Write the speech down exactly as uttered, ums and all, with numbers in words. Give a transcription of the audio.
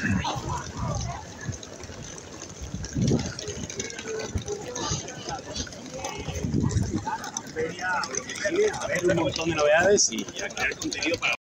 A ver un montón de novedades y a crear contenido para